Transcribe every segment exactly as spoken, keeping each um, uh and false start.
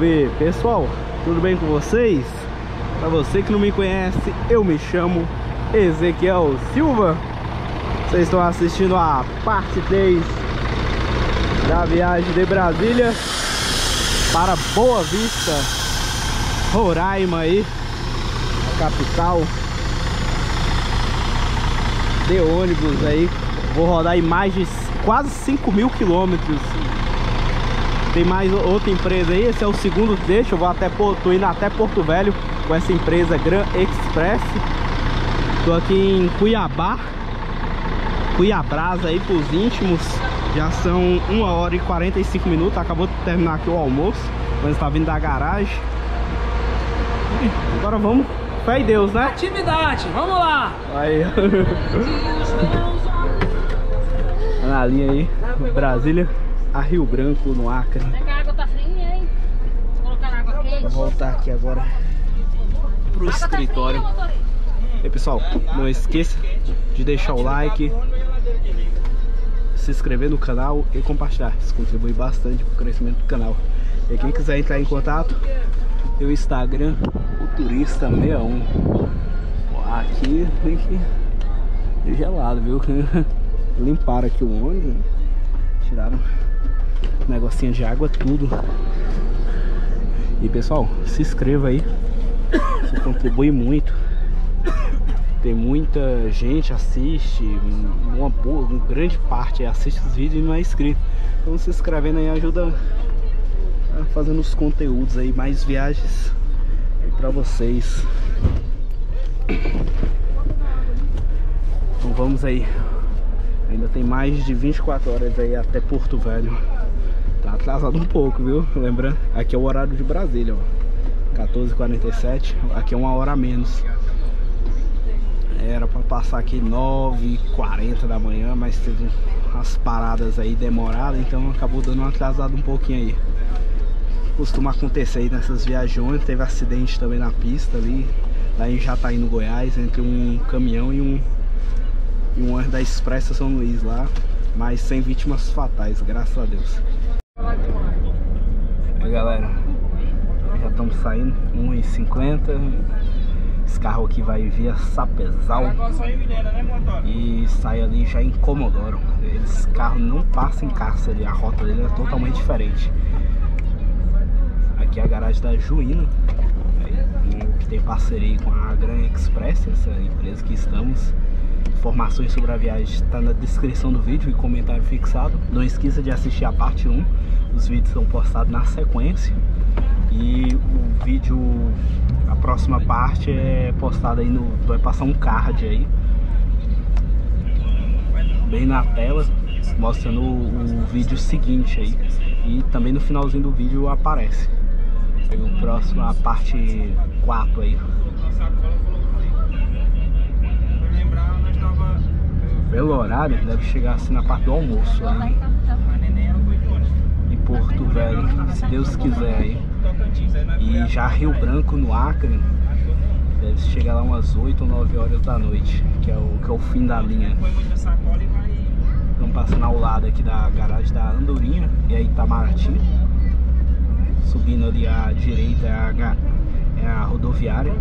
ver. Pessoal, tudo bem com vocês? Para você que não me conhece, eu me chamo Ezequiel Silva. Vocês estão assistindo a parte três da viagem de Brasília para Boa Vista, Roraima aí, a capital. De ônibus aí, vou rodar em mais de quase cinco mil quilômetros. Tem mais outra empresa aí, esse é o segundo trecho. Eu vou até, tô indo até Porto Velho com essa empresa Gran Express. Tô aqui em Cuiabá, Cuiabrás aí pros íntimos. Já são uma hora e quarenta e cinco minutos. Acabou de terminar aqui o almoço, mas tá vindo da garagem. Agora vamos, fé em Deus, né? Atividade, vamos lá! Aí. Na linha aí, Brasília a Rio Branco, no Acre. A água tá fria, hein? Vou colocar na água quente. Vou voltar aqui agora pro escritório. E pessoal, não esqueça de deixar o like, se inscrever no canal e compartilhar. Isso contribui bastante para o crescimento do canal. E quem quiser entrar em contato, tem o Instagram, o Turista sessenta e um. Aqui tem que gelado, viu? Limparam aqui o ônibus, tiraram um negocinho de água, tudo. E pessoal, se inscreva aí, isso contribui muito. Tem muita gente assiste, uma, boa, uma grande parte assiste os vídeos e não é inscrito. Então se inscrevendo aí ajuda a fazendo os conteúdos aí, mais viagens para vocês. Então vamos aí. Ainda tem mais de vinte e quatro horas aí até Porto Velho. Tá atrasado um pouco, viu? Lembrando, aqui é o horário de Brasília, ó, quatorze e quarenta e sete. Aqui é uma hora a menos. Era pra passar aqui nove e quarenta da manhã, mas teve umas paradas aí demoradas, então acabou dando um atrasado um pouquinho aí. Costuma acontecer aí nessas viagens. Teve acidente também na pista ali, lá em Jataí, no Goiás, entre um caminhão e um e um ônibus da Expressa São Luís lá, mas sem vítimas fatais, graças a Deus. Aí galera, já estamos saindo, uma e cinquenta. Esse carro aqui vai via Sapezal e sai ali já em Comodoro. Esse carro não passa em Cárcere, a rota dele é totalmente diferente. Aqui é a garagem da Juíno, que tem parceria com a Gran Express, essa empresa que estamos. Informações sobre a viagem está na descrição do vídeo e comentário fixado. Não esqueça de assistir a parte um. Os vídeos são postados na sequência. E o vídeo, a próxima parte é postada aí no... vai passar um card aí, bem na tela, mostrando o, o vídeo seguinte aí. E também no finalzinho do vídeo aparece. E o próximo, a parte quatro aí. Pelo horário, deve chegar assim na parte do almoço aí, em Porto Velho, se Deus quiser aí. E já Rio Branco, no Acre, deve chegar lá umas oito ou nove horas da noite, que é o, que é o fim da linha. Estamos passando ao lado aqui da garagem da Andorinha e aí Itamaraty. Subindo ali à direita é a, é a rodoviária.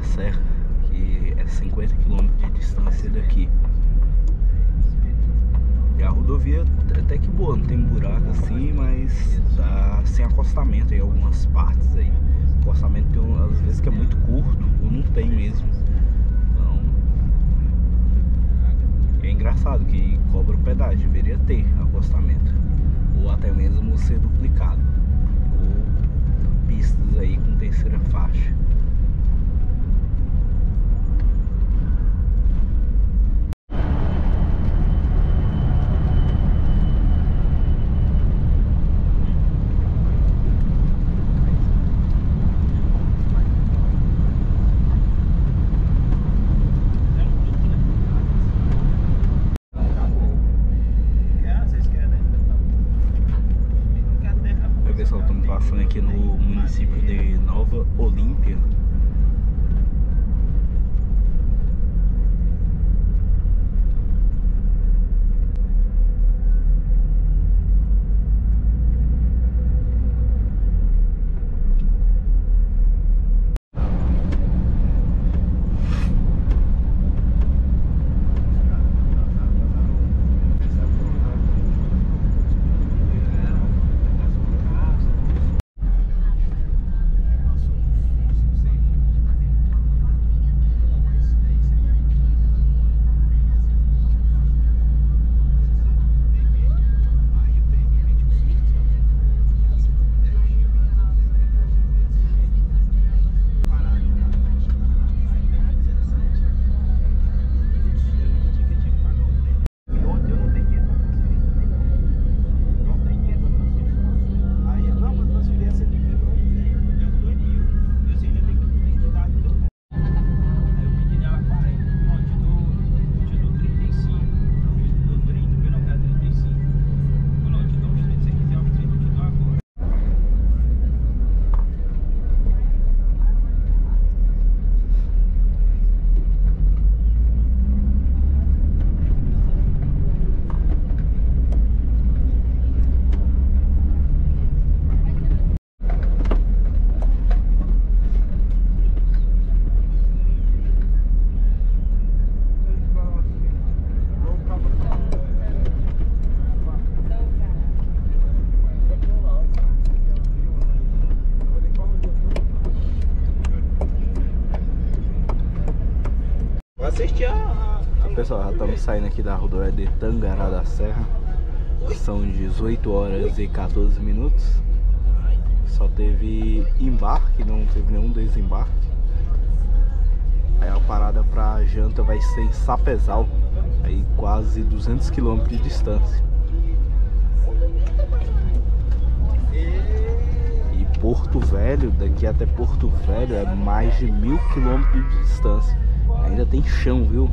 Serra, que é cinquenta quilômetros de distância daqui. E a rodovia é até que boa, não tem buraco assim, mas tá sem acostamento em algumas partes aí. O acostamento tem um, às vezes que é muito curto ou não tem mesmo. Então é engraçado que cobra o pedágio, deveria ter acostamento, ou até mesmo ser duplicado, ou pistas aí com terceira faixa. Pessoal, estamos passando aqui no município de Nova Olímpia. Pessoal, já estamos saindo aqui da rodovia de Tangará da Serra. São dezoito horas e quatorze minutos. Só teve embarque, não teve nenhum desembarque. Aí a parada pra janta vai ser em Sapezal, aí quase duzentos quilômetros de distância. E Porto Velho, daqui até Porto Velho é mais de mil quilômetros de distância. Ainda tem chão, viu?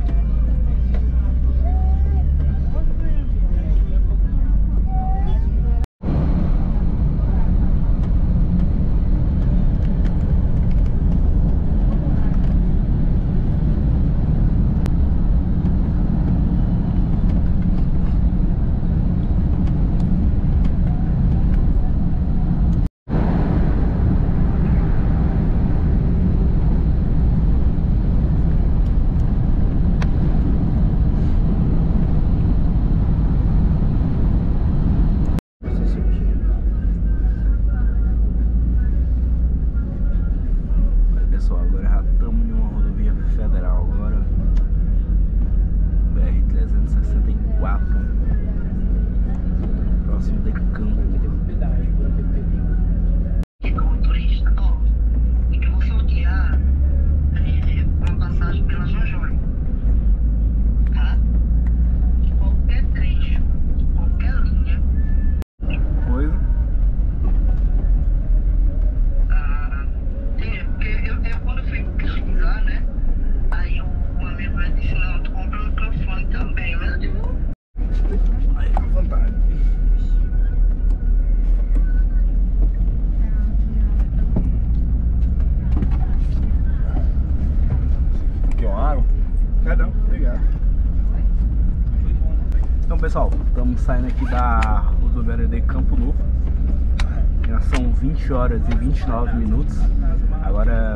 Pessoal, estamos saindo aqui da rodoviária de Campo Novo. Já são vinte horas e vinte e nove minutos. Agora,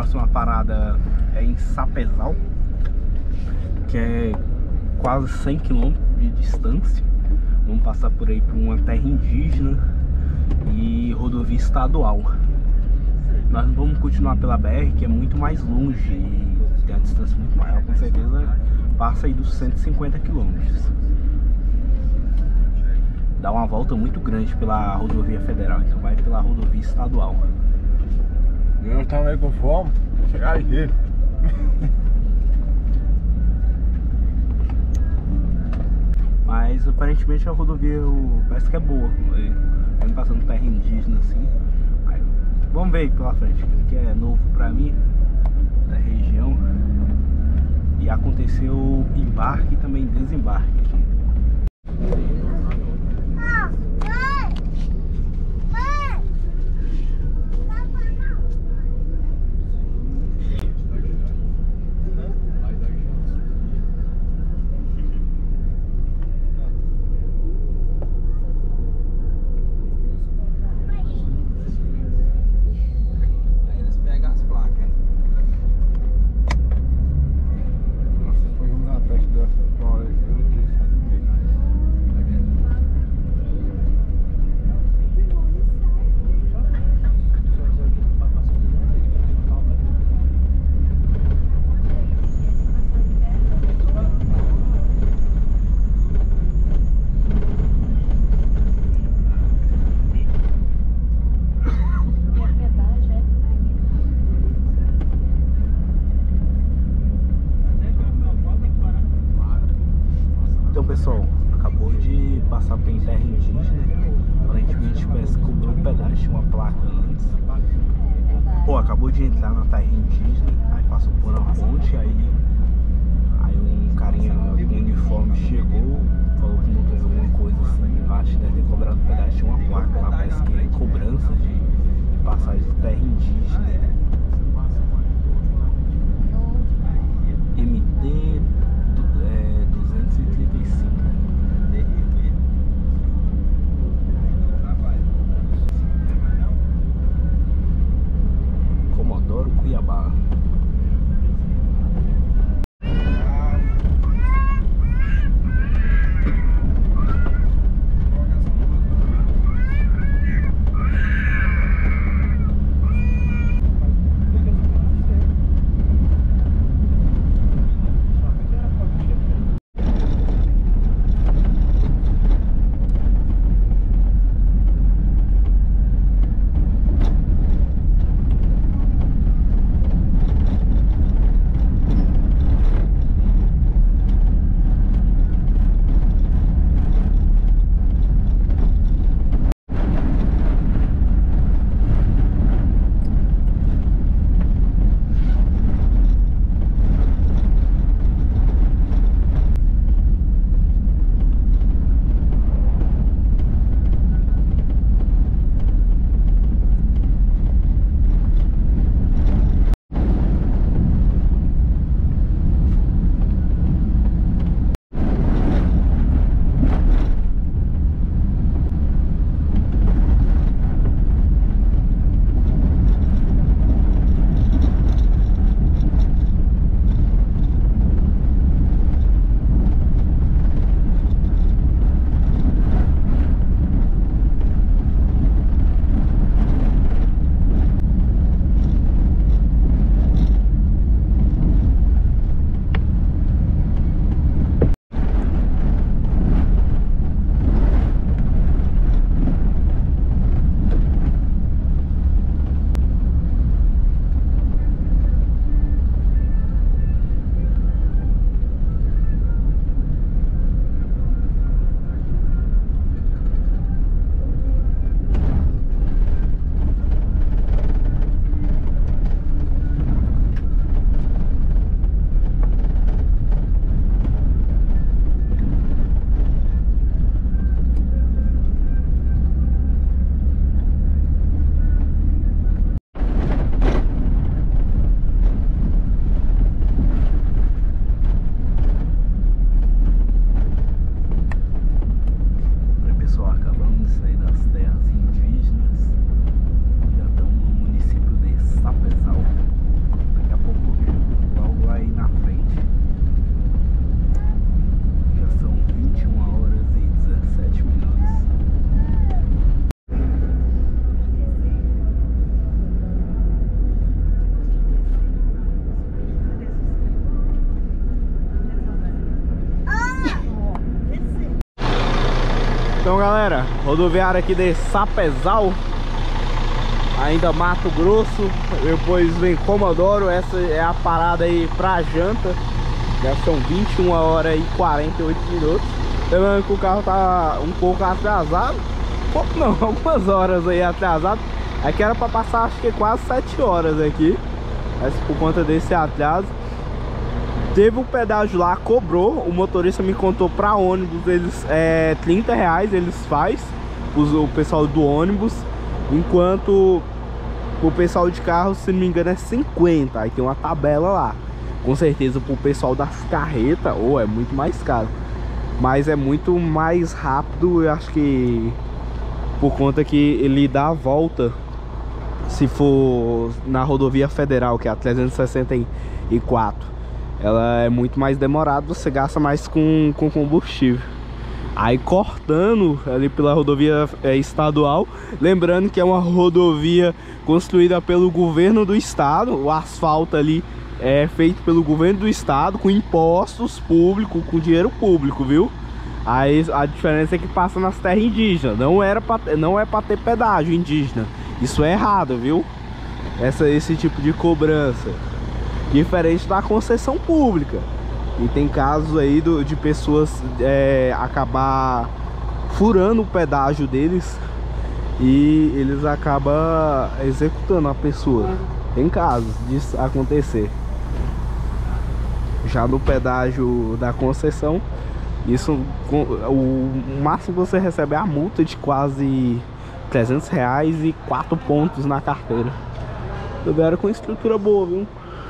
próxima parada é em Sapezal, que é quase cem quilômetros de distância. Vamos passar por aí por uma terra indígena e rodovia estadual. Nós não vamos continuar pela B R, que é muito mais longe e tem uma distância muito maior, com certeza passa aí dos cento e cinquenta quilômetros. Dá uma volta muito grande pela rodovia federal, então vai pela rodovia estadual. Eu tava aí com fome, chegar aqui. Mas aparentemente a rodovia parece que é boa, vem passando terra indígena assim. Aí, vamos ver aí pela frente, que é novo pra mim, da região. E aconteceu embarque e também desembarque aqui. Então, pessoal, acabou de passar por terra indígena. Aparentemente parece que cobrou um pedaço, tinha uma placa antes. Pô, acabou de entrar na terra indígena, aí passou por uma ponte, aí, aí um carinha com uniforme chegou, falou que não teve alguma coisa assim. Eu acho que deve ter cobrado um pedaço, tinha uma placa lá, parece que é cobrança de, de passagem de terra indígena. M D duzentos e trinta e cinco. Comodoro Cuiabá. Então galera, rodoviária aqui de Sapezal, ainda Mato Grosso, depois vem Comodoro. Essa é a parada aí pra janta. Já são vinte e uma horas e quarenta e oito minutos. Lembrando que o carro tá um pouco atrasado. Pouco não, algumas horas aí atrasado. Aqui era pra passar acho que quase sete horas aqui, mas por conta desse atraso. Teve um pedágio lá, cobrou. O motorista me contou pra ônibus, eles é trinta reais eles faz, os, o pessoal do ônibus. Enquanto o pessoal de carro, se não me engano, é cinquenta. Aí tem uma tabela lá. Com certeza pro pessoal das carretas, ou oh, é muito mais caro. Mas é muito mais rápido, eu acho que por conta que ele dá a volta. Se for na rodovia federal, que é a trezentos e sessenta e quatro, ela é muito mais demorada, você gasta mais com, com combustível. Aí cortando ali pela rodovia é, estadual, lembrando que é uma rodovia construída pelo governo do estado, o asfalto ali é feito pelo governo do estado, com impostos públicos, com dinheiro público, viu? Aí a diferença é que passa nas terras indígenas, não, era pra, não é para ter pedágio indígena, isso é errado, viu? Essa, esse tipo de cobrança, diferente da concessão pública. E tem casos aí do, de pessoas é, acabar furando o pedágio deles e eles acabam executando a pessoa. Tem casos disso acontecer. Já no pedágio da concessão, isso, o máximo que você recebe é a multa de quase trezentos reais e quatro pontos na carteira. Eu era com estrutura boa, viu?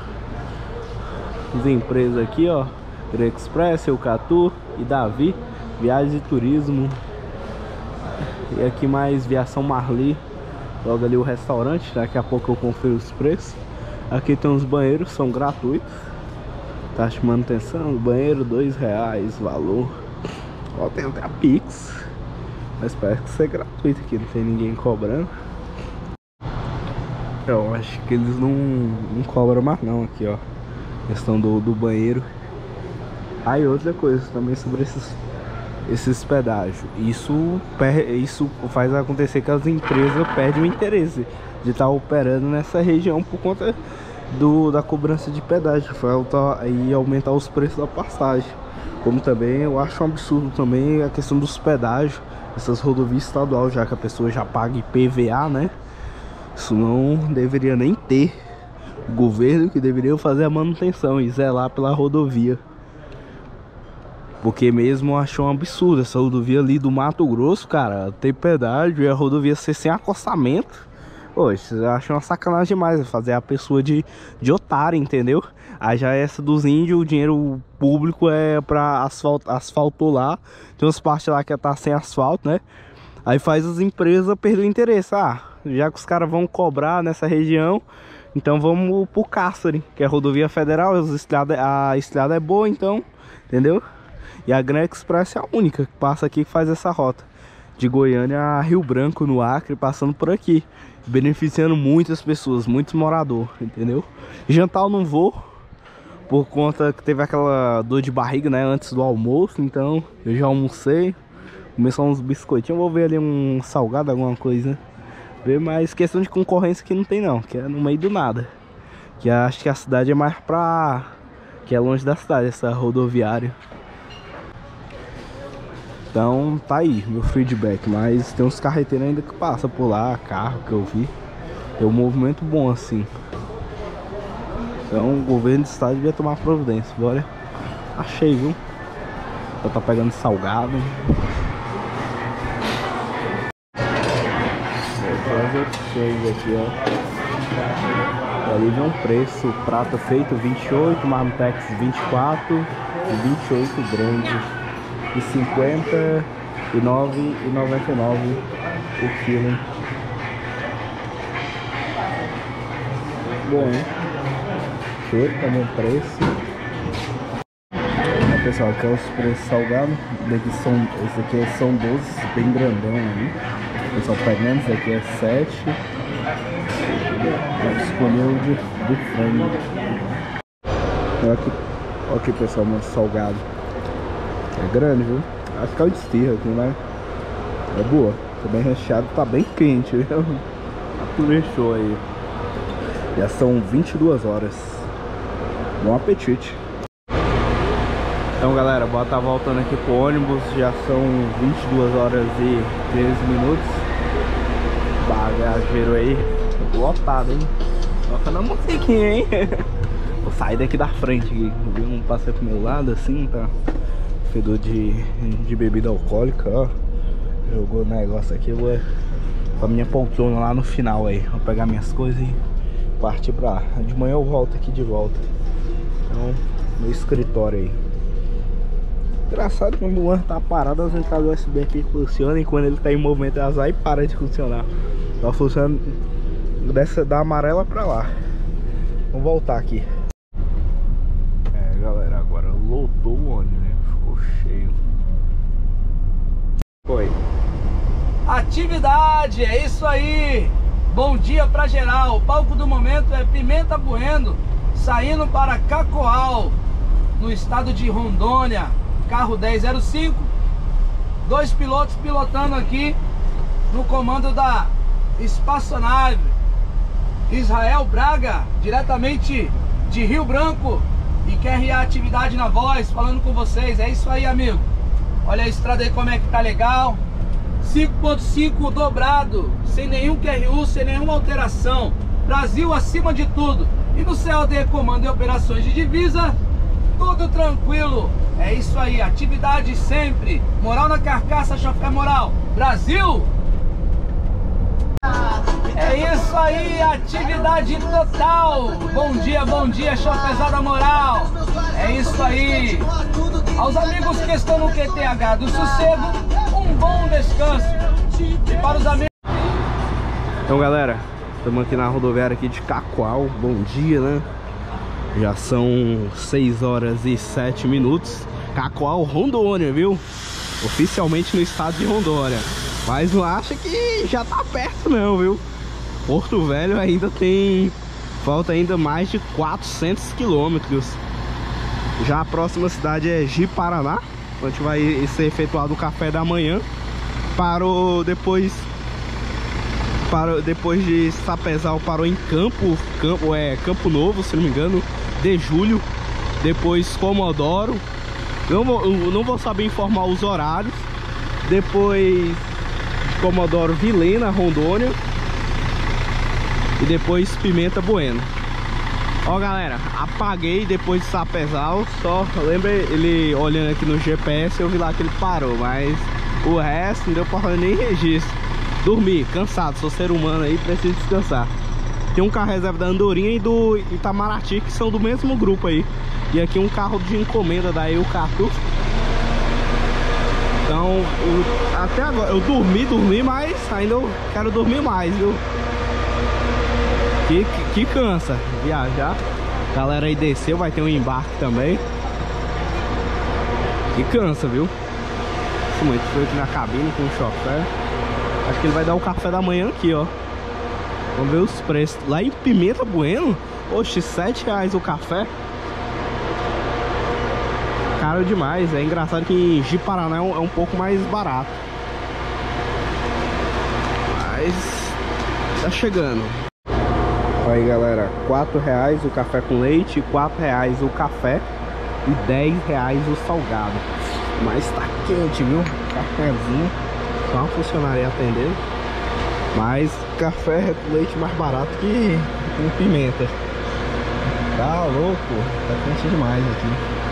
As empresas aqui, ó, Express, Eucatu e Davi, Viagens e Turismo. E aqui mais Viação Marli. Logo ali o restaurante, daqui a pouco eu confiro os preços. Aqui tem uns banheiros, são gratuitos. Taxa de manutenção, banheiro dois reais, valor. Ó, tem até a Pix. Mas parece que isso é gratuito aqui, não tem ninguém cobrando. Eu acho que eles não, não cobram mais não aqui, ó. Questão do, do banheiro. Aí outra coisa também sobre esses, esses pedágios. Isso, isso faz acontecer que as empresas perdem o interesse de estar operando nessa região por conta do, da cobrança de pedágio. Falta aí aumentar os preços da passagem. Como também eu acho um absurdo também a questão dos pedágios, essas rodovias estaduais, já que a pessoa já paga I P V A, né? Isso não deveria nem ter. O governo que deveria fazer a manutenção e zelar pela rodovia. Porque mesmo eu acho um absurdo essa rodovia ali do Mato Grosso, cara, tem pedágio e a rodovia ser sem acostamento. Poxa, eu acho uma sacanagem demais fazer a pessoa de, de otário, entendeu? Aí já essa dos índios, o dinheiro público é pra asfalto, asfalto lá. Tem umas partes lá que tá sem asfalto, né? Aí faz as empresas perder o interesse. Ah, já que os caras vão cobrar nessa região, então vamos pro Cáceres, que é a rodovia federal, as estrada, a estrada é boa, então, entendeu? E a Gran Express é a única que passa aqui, que faz essa rota de Goiânia a Rio Branco, no Acre, passando por aqui, beneficiando muitas pessoas, muitos moradores, entendeu? Jantar eu não vou, por conta que teve aquela dor de barriga, né, antes do almoço, então eu já almocei, comi só uns biscoitinhos, vou ver ali um salgado, alguma coisa, ver, mas questão de concorrência que não tem não, que é no meio do nada, que acho que a cidade é mais pra, que é longe da cidade, essa rodoviária. Então tá aí meu feedback, mas tem uns carreteiros ainda que passam por lá, carro que eu vi. Tem um movimento bom assim. Então o governo do estado devia tomar providência. Bora. Achei, viu? Já tá pegando salgado. As opções aqui, ó. Ali vem um preço, prata feito vinte e oito, Marmitex vinte e quatro e vinte e oito grande. E cinquenta e nove e noventa e nove o quilo. Bom, hein? Cheiro, também o preço. Ó, pessoal, aqui é os preços salgados. Daqui são, esse aqui são doze, bem grandão ali. O pessoal pegando, esse aqui é sete. Escolheu de, de frango. Olha aqui, olha aqui, pessoal, meu salgado. É grande, viu? Acho que é o de estirra aqui, né? É boa, tá bem recheado, tá bem quente, viu? Tá tudo show aí. Já são vinte e duas horas. Bom apetite. Então galera, bora tá voltando aqui pro ônibus. Já são vinte e duas horas e treze minutos. Bagageiro aí lotado, hein? Toca na musiquinha, hein? Vou sair daqui da frente aqui. Viu? Um passeio pro meu lado assim, tá? Fedor de, de bebida alcoólica, ó. Jogou o negócio aqui, eu vou pra minha poltrona lá no final aí. Vou pegar minhas coisas e partir pra lá. De manhã eu volto aqui de volta. Então, meu escritório aí. Engraçado que o Luan tá parado, as entradas U S B aqui funcionam e quando ele tá em movimento elas vai e para de funcionar. Só funciona dessa da amarela pra lá. Vamos voltar aqui. É galera, agora lotou o ônibus, né? Ficou cheio. Foi. Atividade, é isso aí. Bom dia pra geral. O palco do momento é Pimenta Bueno, saindo para Cacoal, no estado de Rondônia. Carro dez zero cinco. Dois pilotos pilotando aqui no comando da espaçonave. Israel Braga, diretamente de Rio Branco, e Q R A Atividade na voz, falando com vocês. É isso aí, amigo. Olha a estrada aí como é que tá legal. cinco ponto cinco dobrado, sem nenhum Q R U, sem nenhuma alteração. Brasil acima de tudo. E no C O D Comando e Operações de Divisa, tudo tranquilo. É isso aí, atividade sempre. Moral na carcaça, chofé moral. Brasil! É isso aí, atividade total. Bom dia, bom dia, chofezada moral. É isso aí. Aos amigos que estão no Q T H do Sossego, um bom descanso. E para os amigos... Então galera, estamos aqui na rodoviária aqui de Cacoal. Bom dia, né? Já são seis horas e sete minutos. Cacoal, Rondônia, viu? Oficialmente no estado de Rondônia. Mas não acha que já tá perto não, viu? Porto Velho ainda tem... Falta ainda mais de quatrocentos quilômetros. Já a próxima cidade é Ji-Paraná, onde vai ser efetuado o café da manhã. Parou depois... Parou, depois de Sapezal parou em Campo, Campo, é, Campo Novo, se não me engano, de Julho. Depois Comodoro. Não vou, não vou saber informar os horários. Depois de Comodoro, Vilena, Rondônia. E depois Pimenta Bueno. Ó galera, apaguei depois de Sapezal. Só lembra ele olhando aqui no G P S, eu vi lá que ele parou. Mas o resto não deu pra fazer nem registro. Dormir, cansado, sou ser humano aí, preciso descansar. Tem um carro reserva da Andorinha e do Itamaraty, que são do mesmo grupo aí. E aqui um carro de encomenda da Eucatu. Então, eu, até agora, eu dormi, dormi, mas ainda eu quero dormir mais, viu? Que, que, que cansa viajar. Galera aí desceu, vai ter um embarque também. Que cansa, viu? Muito frio aqui na cabine com o chofé. Acho que ele vai dar o café da manhã aqui, ó. Vamos ver os preços. Lá em Pimenta Bueno, oxe, sete reais o café. Caro demais. É engraçado que em Ji-Paraná é, um, é um pouco mais barato. Mas tá chegando. Aí galera, quatro reais o café com leite, quatro reais o café e dez reais o salgado. Mas tá quente, viu? Cafézinho. Só uma funcionária atendendo. Mas café com leite mais barato que com pimenta. Tá louco, tá quente demais aqui.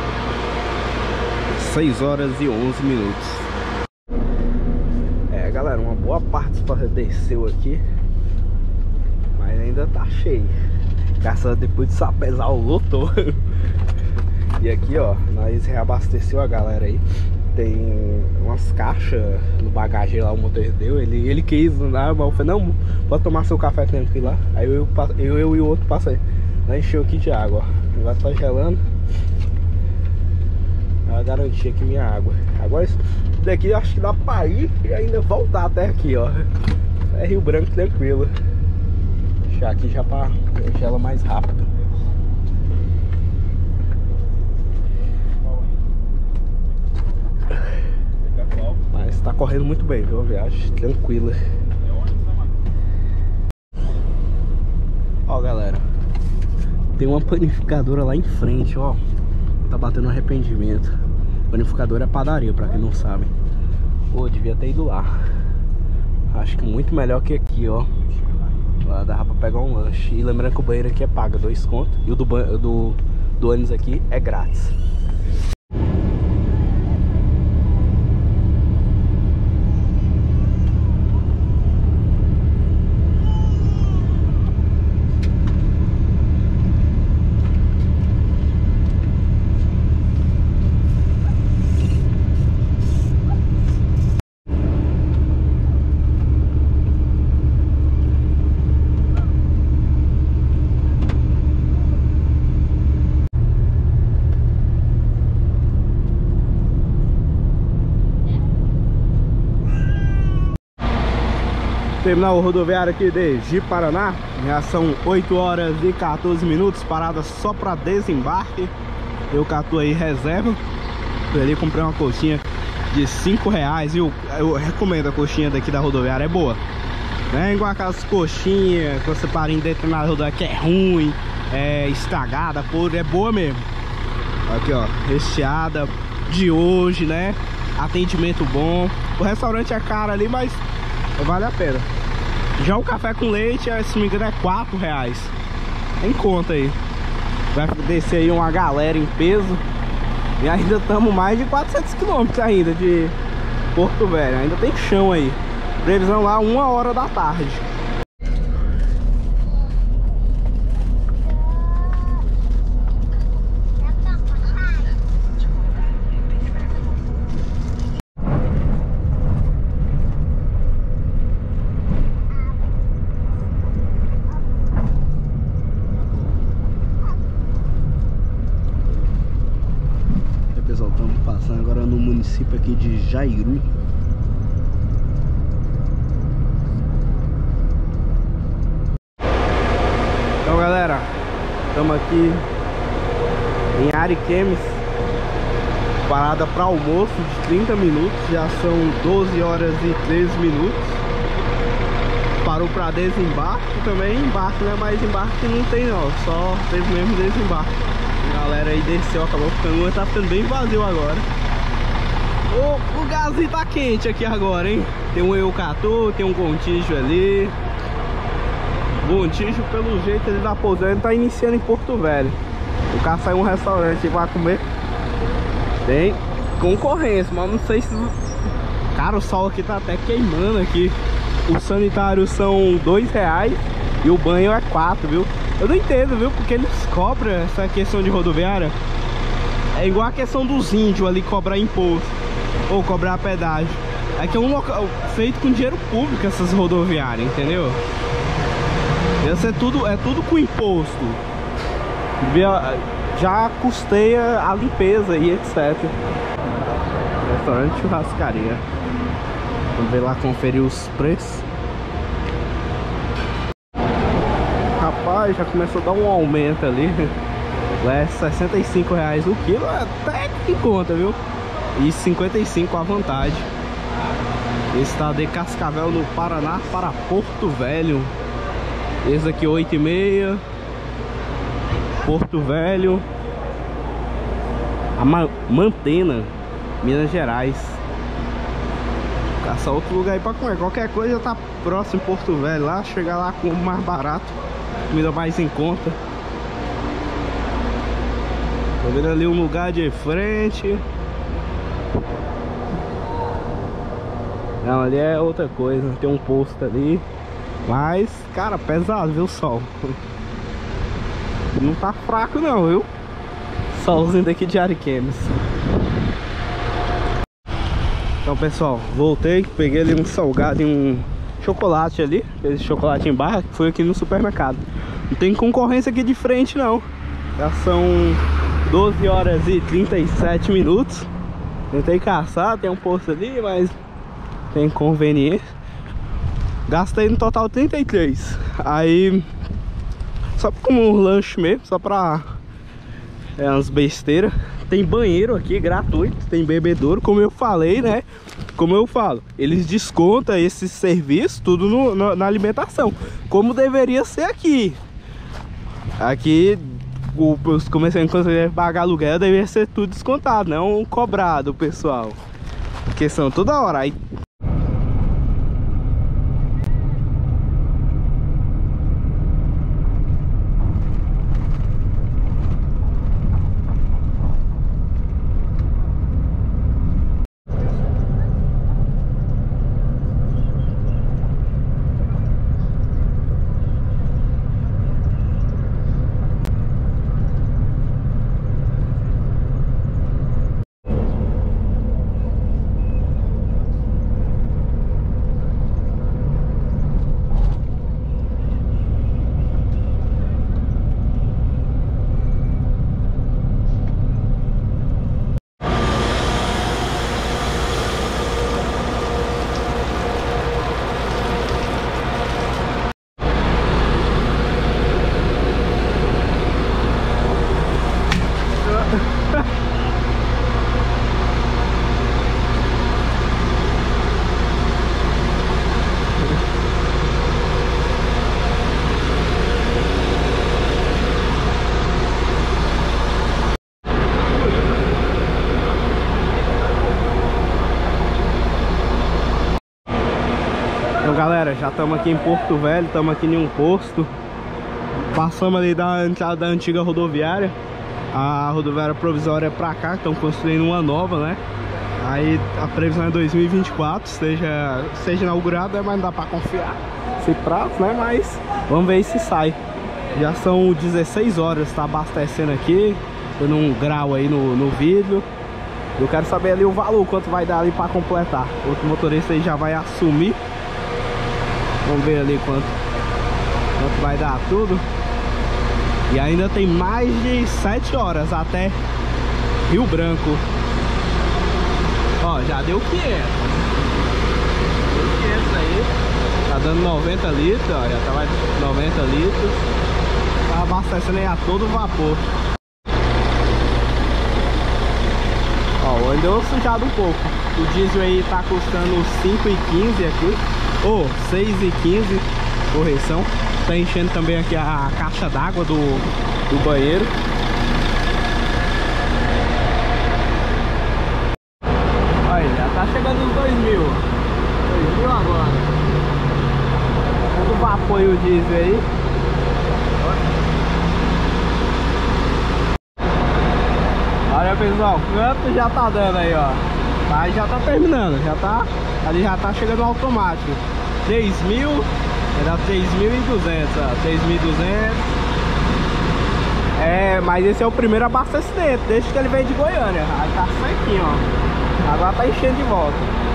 seis horas e onze minutos. É galera, uma boa parte desceu aqui, mas ainda tá cheio. Graças a depois de Sapezal lotou. E aqui ó, nós reabasteceu a galera aí. Tem umas caixas no bagageiro lá, o motor deu. Ele, ele quis andar, mas eu falei, não, pode tomar seu café tranquilo lá. Aí eu, eu, eu e o outro passei. Lá encheu aqui de água, ó. Agora tá gelando. Eu garanti aqui minha água. Agora isso daqui eu acho que dá pra ir e ainda voltar até aqui, ó. É Rio Branco tranquilo. Deixar aqui já pra gela mais rápido. Mas tá correndo muito bem, viu? A viagem tranquila. Ó, galera, tem uma panificadora lá em frente, ó. Tá batendo arrependimento. Panificadora é padaria, pra quem não sabe. Pô, devia ter ido lá. Acho que muito melhor que aqui, ó. Lá dava pra pegar um lanche. E lembrando que o banheiro aqui é pago, dois contos. E o do, do, do ônibus aqui é grátis. Terminal rodoviário aqui de Ji-Paraná. Já são oito horas e quatorze minutos. Parada só para desembarque. Eu catu aí reserva. Fui ali, comprei uma coxinha de cinco reais. Eu, eu recomendo a coxinha daqui da rodoviária, é boa. Não é igual aquelas coxinhas que você para em determinada rodoviária que é ruim, é estragada, podre, é boa mesmo. Aqui ó, recheada de hoje, né? Atendimento bom. O restaurante é caro ali, mas vale a pena. Já o café com leite, se não me engano, é quatro reais. Em conta aí. Vai descer aí uma galera em peso. E ainda estamos mais de quatrocentos quilômetros ainda de Porto Velho. Ainda tem chão aí. Previsão lá uma hora da tarde. Estamos passando agora no município aqui de Jairu. Então galera, estamos aqui em Ariquemes. Parada para almoço de trinta minutos. Já são doze horas e treze minutos. Parou para desembarque também. Embarque não é mais embarque, não tem não. Só teve mesmo desembarque. A galera aí desceu, acabou ficando, tá ficando bem vazio agora. O, o gazinho tá quente aqui agora, hein? Tem um eucatu, tem um Gontijo ali. Gontijo, pelo jeito, ele da pousada, ele tá iniciando em Porto Velho. O cara saiu um restaurante e vai comer. Tem concorrência, mas não sei se... Cara, o sol aqui tá até queimando aqui. Os sanitários são dois reais e o banho é quatro, viu? Eu não entendo, viu? Porque eles cobram essa questão de rodoviária. É igual a questão dos índios ali cobrar imposto ou cobrar pedágio. É que é um local feito com dinheiro público essas rodoviárias, entendeu? Isso é tudo, é tudo com imposto. Já custeia a limpeza e etcétera. Restaurante churrascaria. Vamos ver lá, conferir os preços. Rapaz, já começou a dar um aumento ali. Lá é sessenta e cinco reais o quilo, até que conta, viu? E cinquenta e cinco a vantagem. Está de Cascavel, no Paraná, para Porto Velho. Esse aqui oito e meia. Porto Velho. A Ma Mantena, Minas Gerais. Caçar outro lugar aí pra comer. Qualquer coisa tá próximo Porto Velho lá. Chegar lá com mais barato, comida mais em conta. Tô vendo ali um lugar de frente. Não, ali é outra coisa. Tem um posto ali. Mas, cara, pesado, viu, o sol. Não tá fraco não, viu? Solzinho daqui de Ariquemes. Então, pessoal, voltei. Peguei ali um salgado e um chocolate ali. Esse chocolate em barra que foi aqui no supermercado. Não tem concorrência aqui de frente não. Já são doze horas e trinta e sete minutos. Tentei caçar, tem um posto ali, mas tem inconveniência. Gastei no total trinta e três. Aí, só como um lanche mesmo, só pra é, umas besteiras. tem banheiro aqui gratuito, tem bebedouro, como eu falei, né? Como eu falo, eles descontam esse serviço tudo no, no, na alimentação, como deveria ser aqui. Aqui, o, os comerciantes, quando você pagar aluguel, deveria ser tudo descontado, não cobrado, pessoal. Porque são toda hora aí. Então, galera, já estamos aqui em Porto Velho, estamos aqui em um posto. Passamos ali da, da antiga rodoviária. A rodoviária provisória é pra cá, estão construindo uma nova, né? Aí a previsão é dois mil e vinte e quatro, seja, seja inaugurada, mas não dá pra confiar esse prazo, né? Mas vamos ver se sai. Já são dezesseis horas, tá abastecendo aqui, dando um grau aí no, no vidro. Eu quero saber ali o valor, quanto vai dar ali pra completar. Outro motorista aí já vai assumir. Vamos ver ali quanto, quanto vai dar tudo. E ainda tem mais de sete horas até Rio Branco. Ó, já deu quinhentos. Deu quinhentos aí. Tá dando noventa litros, ó. Já tá lá noventa litros. Tá abastecendo aí a todo vapor. Ó, o deu sujado um pouco. O diesel aí tá custando cinco e quinze aqui. Ou oh, seis e quinze, correção. Tá enchendo também aqui a caixa d'água do, do banheiro. Olha, já tá chegando os dois mil. dois mil agora. Todo vapor aí o diesel aí. Olha, pessoal, quanto já tá dando aí, ó. Aí já tá terminando, já tá. Ali já tá chegando automático. três mil, vai dar três mil e duzentos, ó. três mil e duzentos. É, mas esse é o primeiro abastecimento, desde que ele veio de Goiânia. Aí tá sequinho, ó. Agora tá enchendo de volta.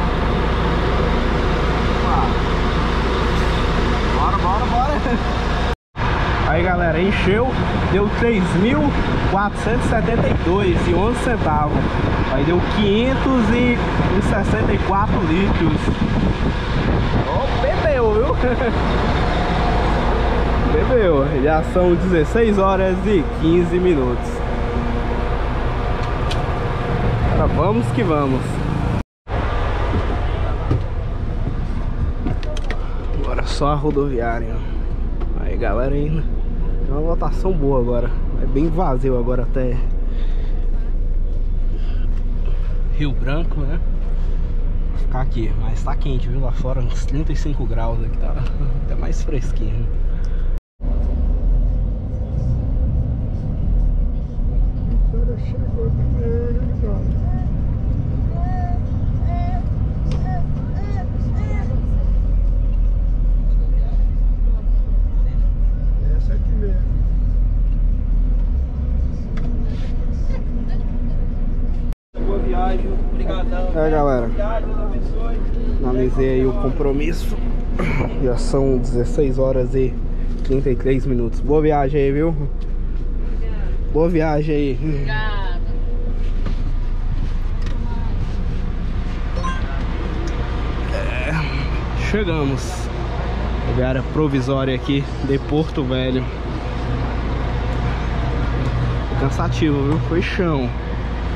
Bora, bora, bora. Aí, galera, encheu, deu três mil quatrocentos e setenta e dois e onze centavos. Aí deu quinhentos e sessenta e quatro litros. Oh, bebeu, viu? Bebeu. Já são dezesseis horas e quinze minutos. Agora vamos que vamos. Agora só a rodoviária. Aí, galera, ainda tem uma lotação boa agora. É bem vazio agora até Rio Branco, né? Vou ficar aqui, mas tá quente, viu? Lá fora uns trinta e cinco graus aqui, tá até mais fresquinho. Chegou também, essa aqui mesmo. Boa viagem, obrigadão. É, galera, analisei aí o compromisso. Já são dezesseis horas e trinta e três minutos. Boa viagem aí, viu? Boa viagem aí. Obrigada. É, chegamos. Rodoviária provisória aqui de Porto Velho. Cansativo, viu? Foi chão.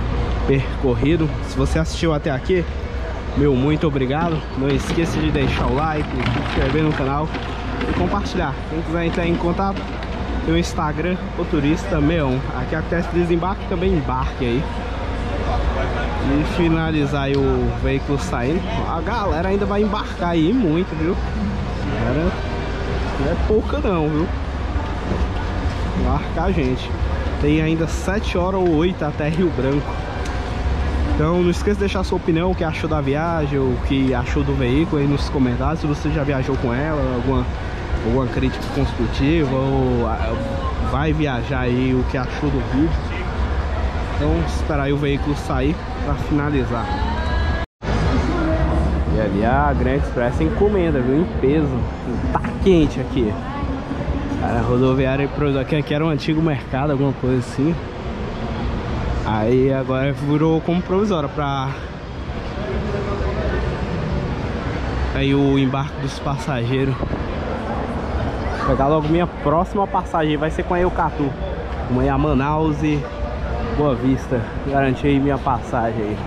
percorrido. Se você assistiu até aqui, meu muito obrigado. Não esqueça de deixar o like, se inscrever no canal e compartilhar. Quem quiser entrar em contato, tem o Instagram, o Turista Meão. Aqui acontece desembarque, também embarque aí. E finalizar aí o veículo saindo. A galera ainda vai embarcar aí muito, viu? Galera, não é pouca não, viu? Embarcar a gente. Tem ainda sete horas ou oito até Rio Branco. Então não esqueça de deixar a sua opinião, o que achou da viagem, o que achou do veículo aí nos comentários. Se você já viajou com ela, alguma, alguma crítica construtiva, ou vai viajar aí, o que achou do vídeo. Então esperar aí o veículo sair para finalizar. E ali a Grand Express encomenda, viu? Em peso. Tá quente aqui. Cara, rodoviária aqui, aqui era um antigo mercado, alguma coisa assim. Aí agora virou como provisória para aí o embarque dos passageiros. Vou pegar logo minha próxima passagem, vai ser com a Eucatu. Amanhã a Manaus e Boa Vista. Garanti aí minha passagem aí.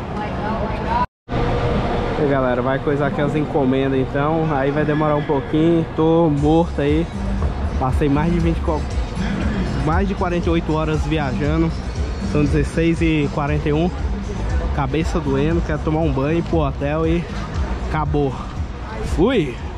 E galera, vai coisar aqui as encomendas então. Aí vai demorar um pouquinho. Tô morto aí. Passei mais de vinte, mais de quarenta e oito horas viajando. São dezesseis e quarenta e um. Cabeça doendo, quero tomar um banho, ir pro hotel e acabou. Fui!